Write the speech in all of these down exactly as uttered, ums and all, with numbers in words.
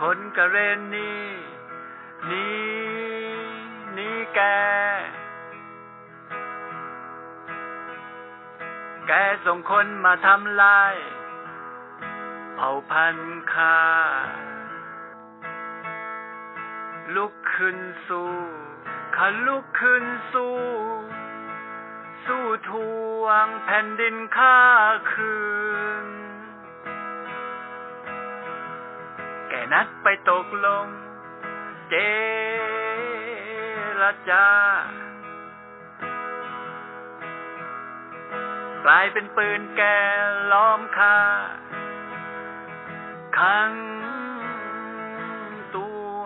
คนกะเรนนี่นี่นี่แกแกส่งคนมาทำลายเผ่าพันธุ์ข้าลุกขึ้นสู้ข้าลุกขึ้นสู้สู้ทวงแผ่นดินข้าคืนแกนัดไปตกลงเจรจากลายเป็นปืนแกล้อมข้าขังตัว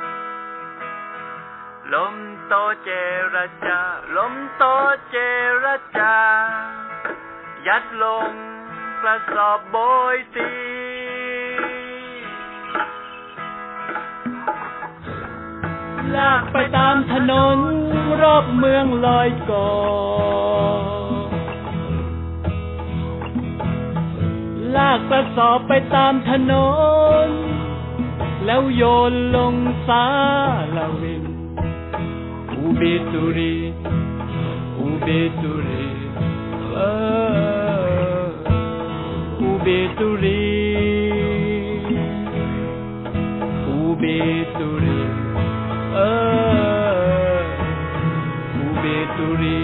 ล้มโตเจรจาล้มโตเจรจายัดลงกระสอบโบยตีลากไปตามถนนรอบเมืองลอยก่อลากกระสอบไปตามถนนแล้วโยนลงสาลาวินอูเบตุรีอูเบตุรีเอออูเบตุรีอูเบตุรีเอออูเบตุรี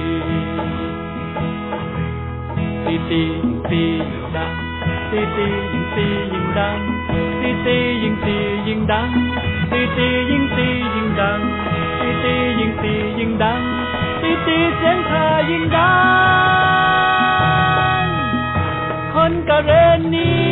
ตีตีตีดังตีตียิงตียิงดังตีตียิงตียิงดังตีตียิงตียิงดังตีตียิงตียิงดังตีตีเสียงคายิงดังคนกะเรนนี้